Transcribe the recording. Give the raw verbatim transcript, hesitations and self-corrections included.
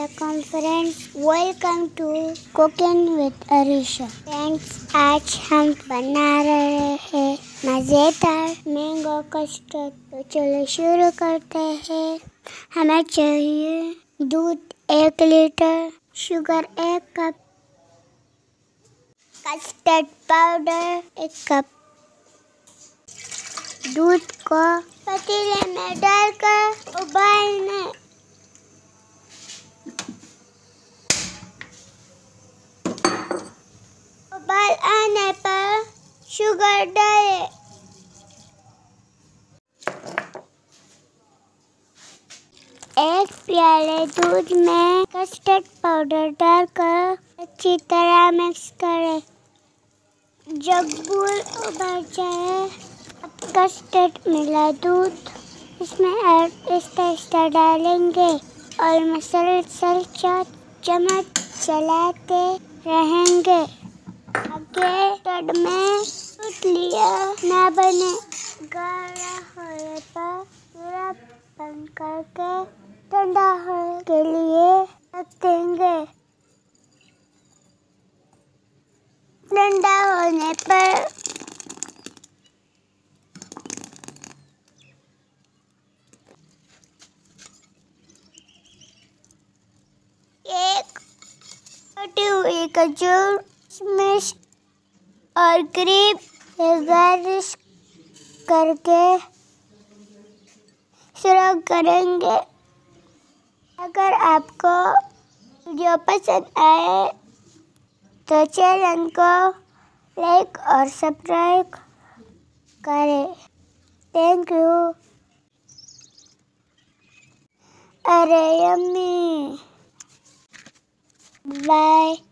वालेकुम friends, welcome to cooking with Arisha. Friends, आज हम बना रहे हैं मज़ेदार मैंगो कस्टर्ड। तो चलो शुरू करते हैं। हमें चाहिए दूध एक लीटर, शुगर एक कप, कस्टर्ड पाउडर एक कप। दूध को पतीले में डालकर उबालने। उबाल आने पर शुगर डालें। एक प्याले दूध में कस्टर्ड पाउडर डालकर अच्छी तरह मिक्स करें। जब बूंद उभर जाए, अब कस्टर्ड मिला दूध इसमें ऐड आहिस्ता डालेंगे और मुसलसल चम्मच चलाते रहेंगे। आगे तड़ में पुतलियाँ न बने। गाढ़ा होने पर पूरा बंद करके ठंडा होने के लिए रख देंगे। ठंडा होने पर एक कटी हुई खजूर, किशमिश और क्रीम गार्निश करके सर्व करेंगे। अगर आपको वीडियो पसंद आए तो चैनल को लाइक और सब्सक्राइब करें। Thank you. अरे यम्मी। बाय।